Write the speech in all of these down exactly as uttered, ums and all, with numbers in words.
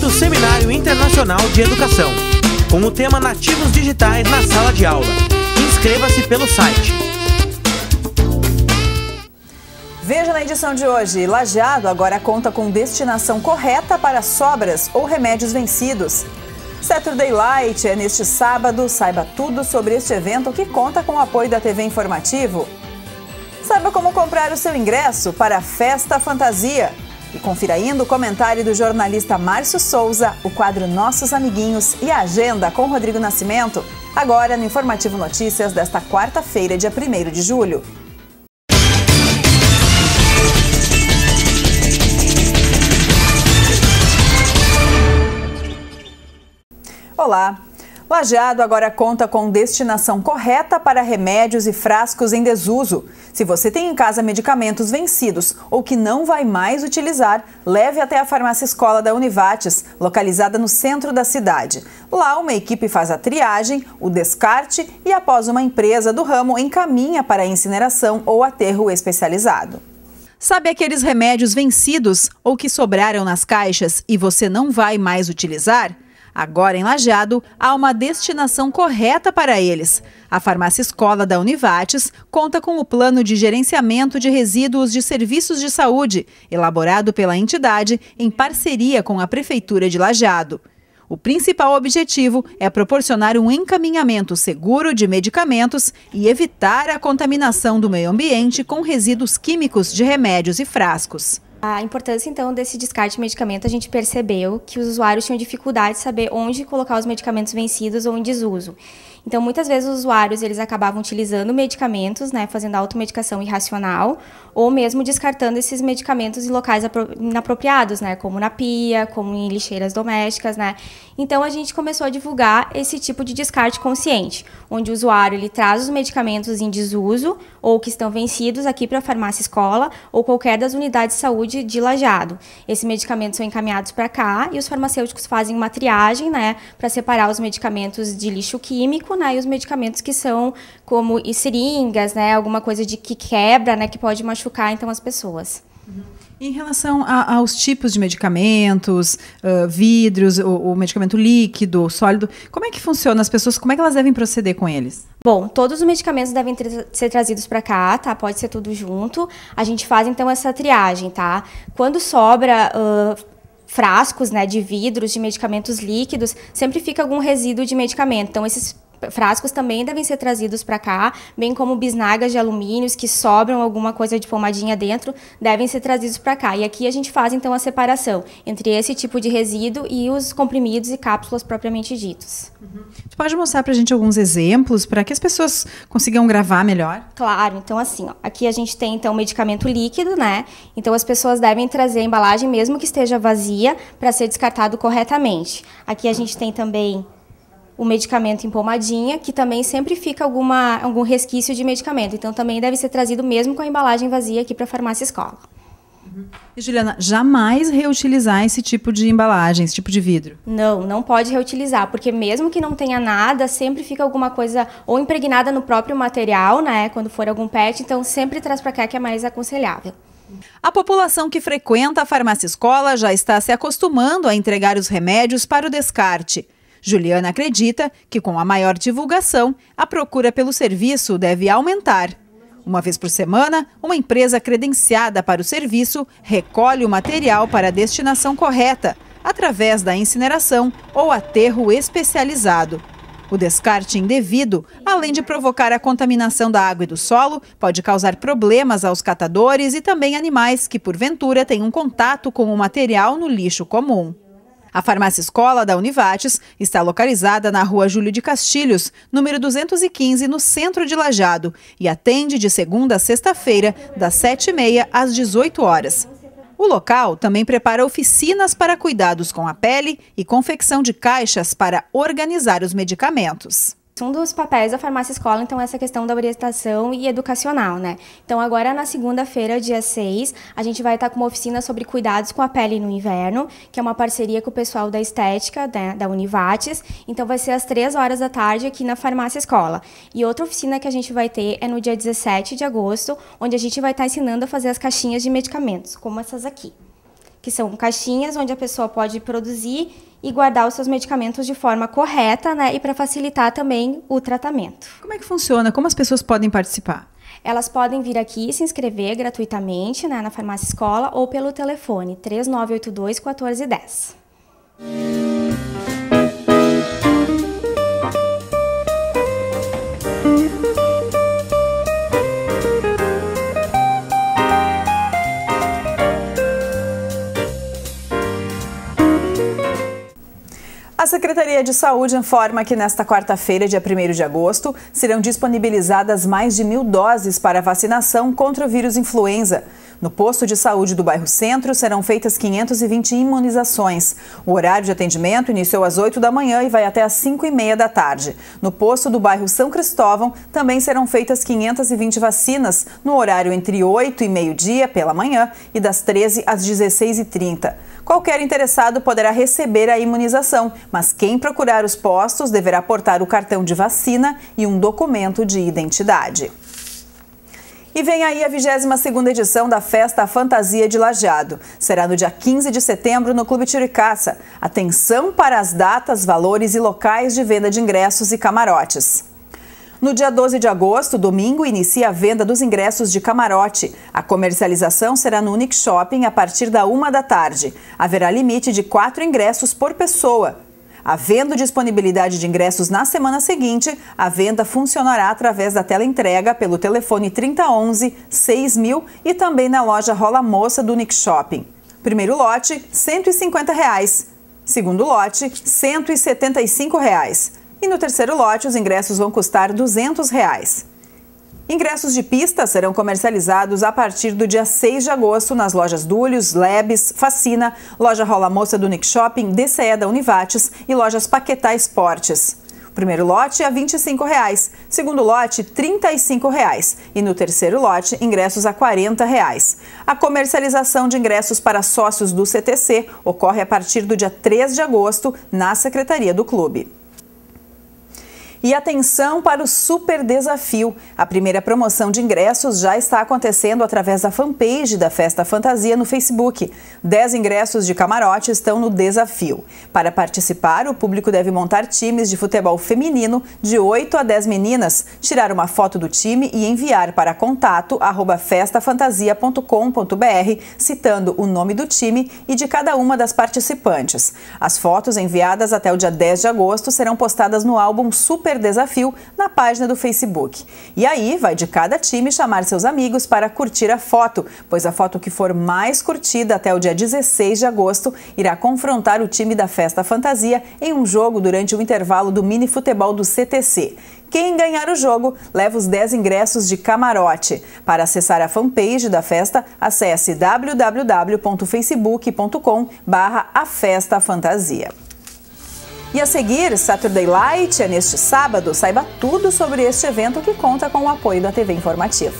quinto Seminário Internacional de Educação, com o tema Nativos Digitais na Sala de Aula. Inscreva-se pelo site. Veja na edição de hoje, Lajeado agora conta com destinação correta para sobras ou remédios vencidos. Saturday Light é neste sábado, saiba tudo sobre este evento que conta com o apoio da T V Informativo. Saiba como comprar o seu ingresso para a Festa Fantasia. E confira ainda o comentário do jornalista Márcio Souza, o quadro Nossos Amiguinhos e a agenda com Rodrigo Nascimento, agora no Informativo Notícias desta quarta-feira, dia primeiro de julho. Olá! Lajeado agora conta com destinação correta para remédios e frascos em desuso. Se você tem em casa medicamentos vencidos ou que não vai mais utilizar, leve até a farmácia escola da Univates, localizada no centro da cidade. Lá, uma equipe faz a triagem, o descarte e, após uma empresa do ramo, encaminha para a incineração ou aterro especializado. Sabe aqueles remédios vencidos ou que sobraram nas caixas e você não vai mais utilizar? Agora, em Lajeado, há uma destinação correta para eles. A Farmácia Escola da Univates conta com o Plano de Gerenciamento de Resíduos de Serviços de Saúde, elaborado pela entidade em parceria com a Prefeitura de Lajeado. O principal objetivo é proporcionar um encaminhamento seguro de medicamentos e evitar a contaminação do meio ambiente com resíduos químicos de remédios e frascos. A importância, então, desse descarte de medicamento, a gente percebeu que os usuários tinham dificuldade de saber onde colocar os medicamentos vencidos ou em desuso. Então, muitas vezes, os usuários eles acabavam utilizando medicamentos, né, fazendo automedicação irracional, ou mesmo descartando esses medicamentos em locais inapropriados, né, como na pia, como em lixeiras domésticas, né. Então, a gente começou a divulgar esse tipo de descarte consciente, onde o usuário ele traz os medicamentos em desuso ou que estão vencidos aqui para a farmácia escola ou qualquer das unidades de saúde de Lajeado. Esses medicamentos são encaminhados para cá e os farmacêuticos fazem uma triagem, né, para separar os medicamentos de lixo químico, né, e os medicamentos que são como e seringas, né, alguma coisa de que quebra, né, que pode machucar então as pessoas. Uhum. Em relação a, aos tipos de medicamentos, uh, vidros, o, o medicamento líquido, sólido, como é que funciona? As pessoas, como é que elas devem proceder com eles? Bom, todos os medicamentos devem tra- ser trazidos para cá, tá? Pode ser tudo junto. A gente faz, então, essa triagem, tá? Quando sobra uh, frascos, né, de vidros, de medicamentos líquidos, sempre fica algum resíduo de medicamento. Então, esses frascos também devem ser trazidos para cá, bem como bisnagas de alumínios que sobram alguma coisa de pomadinha dentro, devem ser trazidos para cá. E aqui a gente faz, então, a separação entre esse tipo de resíduo e os comprimidos e cápsulas propriamente ditos. Uhum. Você pode mostrar para a gente alguns exemplos para que as pessoas consigam gravar melhor? Claro. Então, assim, ó, aqui a gente tem, então, medicamento líquido, né? Então, as pessoas devem trazer a embalagem, mesmo que esteja vazia, para ser descartado corretamente. Aqui a gente tem também o medicamento em pomadinha, que também sempre fica alguma, algum resquício de medicamento. Então, também deve ser trazido mesmo com a embalagem vazia aqui para a farmácia escola. Uhum. E, Juliana, jamais reutilizar esse tipo de embalagem, esse tipo de vidro? Não, não pode reutilizar, porque mesmo que não tenha nada, sempre fica alguma coisa ou impregnada no próprio material, né, quando for algum pet, então sempre traz para cá que é mais aconselhável. A população que frequenta a farmácia escola já está se acostumando a entregar os remédios para o descarte. Juliana acredita que, com a maior divulgação, a procura pelo serviço deve aumentar. Uma vez por semana, uma empresa credenciada para o serviço recolhe o material para a destinação correta, através da incineração ou aterro especializado. O descarte indevido, além de provocar a contaminação da água e do solo, pode causar problemas aos catadores e também animais que, porventura, tenham contato com o material no lixo comum. A Farmácia Escola da Univates está localizada na Rua Júlio de Castilhos, número duzentos e quinze, no centro de Lajeado, e atende de segunda a sexta-feira, das sete e meia às dezoito horas. O local também prepara oficinas para cuidados com a pele e confecção de caixas para organizar os medicamentos. Um dos papéis da farmácia escola, então, é essa questão da orientação e educacional, né? Então, agora na segunda-feira, dia seis, a gente vai estar com uma oficina sobre cuidados com a pele no inverno, que é uma parceria com o pessoal da estética, né, da Univates. Então, vai ser às três horas da tarde aqui na farmácia escola. E outra oficina que a gente vai ter é no dia dezessete de agosto, onde a gente vai estar ensinando a fazer as caixinhas de medicamentos, como essas aqui, que são caixinhas onde a pessoa pode produzir e guardar os seus medicamentos de forma correta, né, e para facilitar também o tratamento. Como é que funciona? Como as pessoas podem participar? Elas podem vir aqui se inscrever gratuitamente, né, na Farmácia Escola ou pelo telefone três nove oito dois, um quatro um zero. A Secretaria de Saúde informa que nesta quarta-feira, dia primeiro de agosto, serão disponibilizadas mais de mil doses para vacinação contra o vírus influenza. No posto de saúde do bairro Centro serão feitas quinhentas e vinte imunizações. O horário de atendimento iniciou às oito da manhã e vai até às cinco e meia da tarde. No posto do bairro São Cristóvão também serão feitas quinhentas e vinte vacinas, no horário entre oito e meio-dia pela manhã e das treze às dezesseis e trinta. Qualquer interessado poderá receber a imunização, mas quem procurar os postos deverá portar o cartão de vacina e um documento de identidade. E vem aí a vigésima segunda edição da Festa Fantasia de Lajeado. Será no dia quinze de setembro no Clube Tiricaça. Atenção para as datas, valores e locais de venda de ingressos e camarotes. No dia doze de agosto, domingo, inicia a venda dos ingressos de camarote. A comercialização será no Unique Shopping a partir da uma da tarde. Haverá limite de quatro ingressos por pessoa. Havendo disponibilidade de ingressos na semana seguinte, a venda funcionará através da teleentrega pelo telefone trinta onze, seis mil e também na loja Rola Moça do Unique Shopping. Primeiro lote, cento e cinquenta reais. Segundo lote, cento e setenta e cinco reais. E no terceiro lote, os ingressos vão custar duzentos reais. Ingressos de pista serão comercializados a partir do dia seis de agosto nas lojas Dúlios, Lebes, Facina, loja Rola Moça do Unique Shopping, D C E da Univates e lojas Paquetá Esportes. O primeiro lote é vinte e cinco reais, segundo lote trinta e cinco reais e no terceiro lote ingressos a quarenta reais. A comercialização de ingressos para sócios do C T C ocorre a partir do dia três de agosto na Secretaria do Clube. E atenção para o Super Desafio. A primeira promoção de ingressos já está acontecendo através da fanpage da Festa Fantasia no Facebook. dez ingressos de camarote estão no desafio. Para participar, o público deve montar times de futebol feminino de oito a dez meninas, tirar uma foto do time e enviar para contato arroba festa fantasia ponto com ponto br, citando o nome do time e de cada uma das participantes. As fotos enviadas até o dia dez de agosto serão postadas no álbum Super Desafio na página do Facebook. E aí vai de cada time chamar seus amigos para curtir a foto, pois a foto que for mais curtida até o dia dezesseis de agosto irá confrontar o time da Festa Fantasia em um jogo durante o intervalo do mini futebol do C T C. Quem ganhar o jogo leva os dez ingressos de camarote. Para acessar a fanpage da festa, acesse w w w ponto facebook ponto com barra a festa fantasia. E a seguir, Saturday Light é neste sábado. Saiba tudo sobre este evento que conta com o apoio da T V Informativo.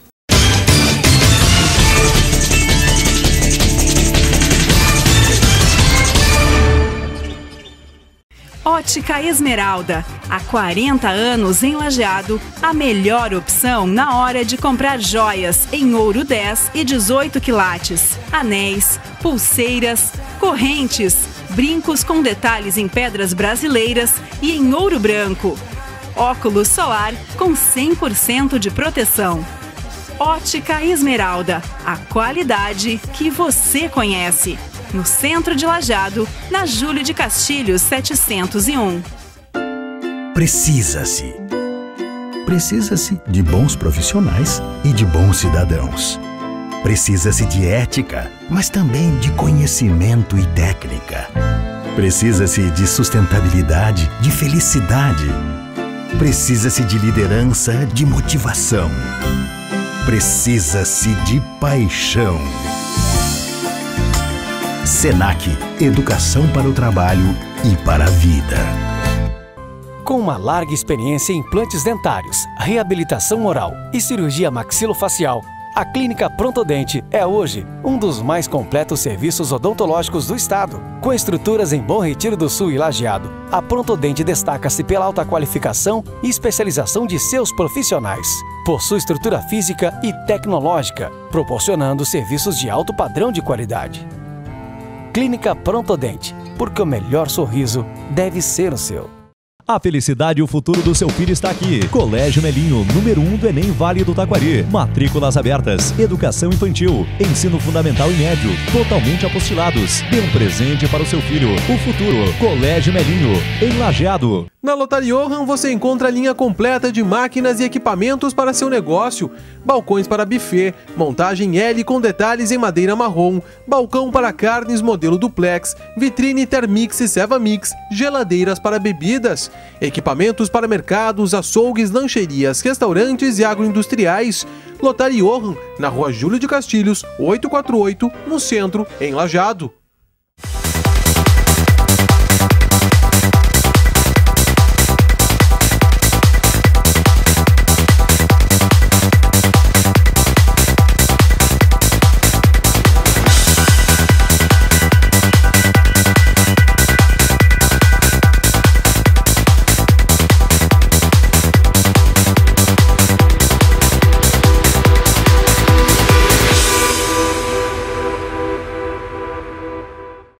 Ótica Esmeralda. Há quarenta anos em Lajeado, a melhor opção na hora de comprar joias em ouro dez e dezoito quilates, anéis, pulseiras, correntes, brincos com detalhes em pedras brasileiras e em ouro branco. Óculos solar com cem por cento de proteção. Ótica Esmeralda, a qualidade que você conhece. No centro de Lajeado, na Júlio de Castilhos setecentos e um. Precisa-se. Precisa-se de bons profissionais e de bons cidadãos. Precisa-se de ética, mas também de conhecimento e técnica. Precisa-se de sustentabilidade, de felicidade. Precisa-se de liderança, de motivação. Precisa-se de paixão. Senac, educação para o trabalho e para a vida. Com uma larga experiência em implantes dentários, reabilitação oral e cirurgia maxilofacial, a Clínica Prontodente é hoje um dos mais completos serviços odontológicos do estado. Com estruturas em Bom Retiro do Sul e Lajeado, a Prontodente destaca-se pela alta qualificação e especialização de seus profissionais. Possui estrutura física e tecnológica, proporcionando serviços de alto padrão de qualidade. Clínica Prontodente, porque o melhor sorriso deve ser o seu. A felicidade e o futuro do seu filho está aqui. Colégio Melinho, número um do Enem Vale do Taquari. Matrículas abertas. Educação infantil. Ensino fundamental e médio. Totalmente apostilados. Dê um presente para o seu filho. O futuro. Colégio Melinho, em Lajeado. Na Lotariohan você encontra a linha completa de máquinas e equipamentos para seu negócio. Balcões para buffet, montagem L com detalhes em madeira marrom, balcão para carnes modelo duplex, vitrine Thermix e Sevamix, geladeiras para bebidas, equipamentos para mercados, açougues, lancherias, restaurantes e agroindustriais. Lotariohan, na rua Júlio de Castilhos, oitocentos e quarenta e oito, no centro, em Lajeado.